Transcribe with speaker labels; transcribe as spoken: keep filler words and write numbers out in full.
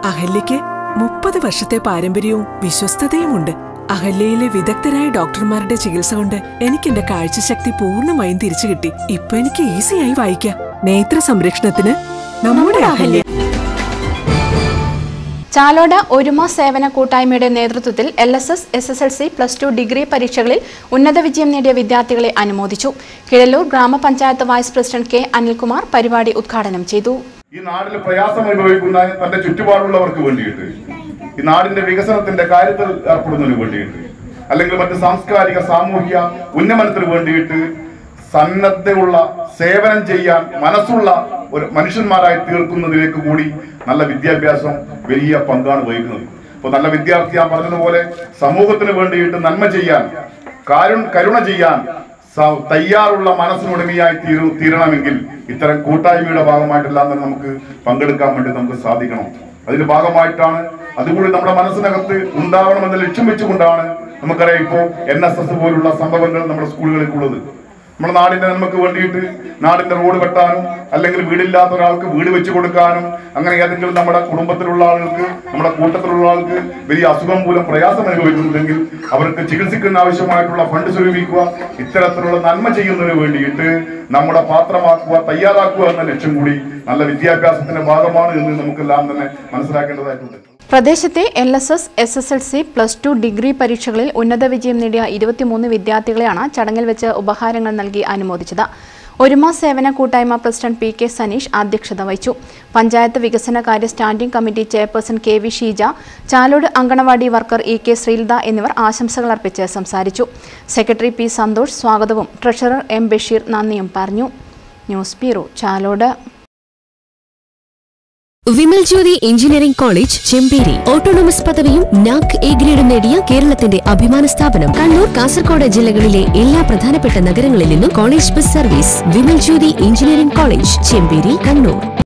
Speaker 1: അഹല്യയ്ക്ക് മുപ്പത് വർഷത്തെ പാരമ്പര്യവും വിശ്വസ്തതയുമുണ്ട്. അഹല്യയിലെ വിദഗ്ധരായ ഡോക്ടർമാരുടെ ചികിത്സ കൊണ്ട് എനിക്ക് എന്റെ കാഴ്ചശക്തി പൂർണ്ണമായും തിരിച്ചു കിട്ടി. ഇപ്പൊ എനിക്ക് ഈസിയായി വായിക്കാം. നേത്ര സംരക്ഷണത്തിന് നമ്മുടെ അഹല്യ.
Speaker 2: ചാലോട് ഒരുമ സേവന കൂട്ടായ്മയുടെ നേതൃത്വത്തിൽ L S S S S L C plus two degree പരീക്ഷകളിൽ ഉന്നത വിജയം നേടിയ വിദ്യാർത്ഥികളെ അനുമോദിച്ചു. കിഴലൂർ ഗ്രാമപഞ്ചായത്ത് വൈസ് പ്രസിഡന്റ് കെ അനിൽകുമാർ പരിപാടി ഉദ്ഘാടനം ചെയ്തു.
Speaker 3: ഈ നാട്ടിൽ പ്രയാസം അനുഭവിക്കുന്ന തന്റെ ചുറ്റുപാടുള്ളവർക്ക് വേണ്ടിയിട്ട്, ഈ നാടിന്റെ വികസനത്തിന്റെ കാര്യത്തിൽ ഏർപ്പെടുന്നതിന് വേണ്ടിയിട്ട്, അല്ലെങ്കിൽ മറ്റ് സാംസ്കാരിക സാമൂഹിക ഉന്നമനത്തിന് വേണ്ടിയിട്ട് സന്നദ്ധയുള്ള സേവനം ചെയ്യാൻ മനസ്സുള്ള ഒരു മനുഷ്യന്മാരായി തീർക്കുന്നതിലേക്ക് കൂടി നല്ല വിദ്യാഭ്യാസം വലിയ പങ്കാണ് വഹിക്കുന്നത്. അപ്പോൾ നല്ല വിദ്യാർത്ഥി ഞാൻ പറഞ്ഞതുപോലെ സമൂഹത്തിന് വേണ്ടിയിട്ട് നന്മ ചെയ്യാൻ, കരുണ ചെയ്യാൻ തയ്യാറുള്ള മനസ്സിനുടമയായി തീരു തീരണമെങ്കിൽ ഇത്തരം കൂട്ടായ്മയുടെ ഭാഗമായിട്ടെല്ലാം തന്നെ നമുക്ക് പങ്കെടുക്കാൻ വേണ്ടി നമുക്ക് സാധിക്കണം. അതിന്റെ ഭാഗമായിട്ടാണ്, അതുകൂടി നമ്മുടെ മനസ്സിനകത്ത് ഉണ്ടാവണമെന്ന് ലക്ഷ്യം വെച്ചുകൊണ്ടാണ് നമുക്കറിയാം ഇപ്പോൾ എൻ എസ് എസ് പോലുള്ള സംഭവങ്ങൾ നമ്മുടെ സ്കൂളുകളിലേക്കുള്ളത്. നമ്മുടെ നാടിന്റെ നന്മക്ക് വേണ്ടിയിട്ട് നാടിന്റെ റോഡ് വെട്ടാനും, അല്ലെങ്കിൽ വീടില്ലാത്ത ഒരാൾക്ക് വീട് വെച്ച് കൊടുക്കാനും, അങ്ങനെ ഏതെങ്കിലും നമ്മുടെ കുടുംബത്തിലുള്ള ആളുകൾക്ക്, നമ്മുടെ കൂട്ടത്തിലുള്ള ആൾക്ക് വലിയ അസുഖം മൂലം പ്രയാസം അനുഭവിക്കുന്നുണ്ടെങ്കിൽ അവർക്ക് ചികിത്സിക്കുന്ന ആവശ്യമായിട്ടുള്ള ഫണ്ട് സ്വരൂപിക്കുക, ഇത്തരത്തിലുള്ള നന്മ ചെയ്യുന്നതിന് വേണ്ടിയിട്ട് നമ്മുടെ പാത്രമാക്കുക, തയ്യാറാക്കുക എന്ന ലക്ഷ്യം കൂടി നല്ല വിദ്യാഭ്യാസത്തിന്റെ ഭാഗമാണ് എന്ന് നമുക്കെല്ലാം തന്നെ മനസ്സിലാക്കേണ്ടതായിട്ടുണ്ട്.
Speaker 2: പ്രദേശത്തെ L S S S S L C plus two degree പരീക്ഷകളിൽ ഉന്നത വിജയം നേടിയ ഇരുപത്തിമൂന്ന് വിദ്യാർത്ഥികളെയാണ് ചടങ്ങിൽ വെച്ച് ഉപഹാരങ്ങൾ നൽകി അനുമോദിച്ചത്. ഒരുമ സേവന കൂട്ടായ്മ പ്രസിഡന്റ് പി കെ സനീഷ് അധ്യക്ഷത വഹിച്ചു. പഞ്ചായത്ത് വികസനകാര്യ standing committee chairperson K V Sheeja, Chalode anganwadi worker E K Sreelatha എന്നിവർ ആശംസകൾ അർപ്പിച്ച് സംസാരിച്ചു. സെക്രട്ടറി പി സന്തോഷ് സ്വാഗതവും ട്രഷറർ എം ബഷീർ നന്ദിയും പറഞ്ഞു. News bureau, Chalode.
Speaker 4: Vimal Jyothi engineering college Chemperi autonomous പദവിയും നാക് എ ഗ്രേഡും നേടിയ കേരളത്തിന്റെ അഭിമാന സ്ഥാപനം. കണ്ണൂർ, കാസർഗോഡ് ജില്ലകളിലെ എല്ലാ പ്രധാനപ്പെട്ട നഗരങ്ങളിൽ നിന്നും college bus service. Vimal Jyothi engineering college Chemperi, Kannur.